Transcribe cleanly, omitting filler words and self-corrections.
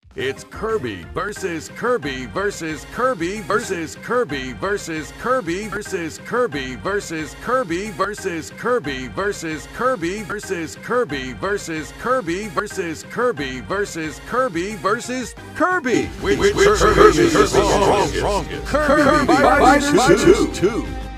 It's Kirby versus Kirby versus Kirby versus Kirby versus Kirby versus Kirby versus Kirby versus Kirby versus Kirby versus Kirby versus Kirby versus Kirby versus Kirby versus Kirby. Which Kirby is the strongest? Kirby by 2.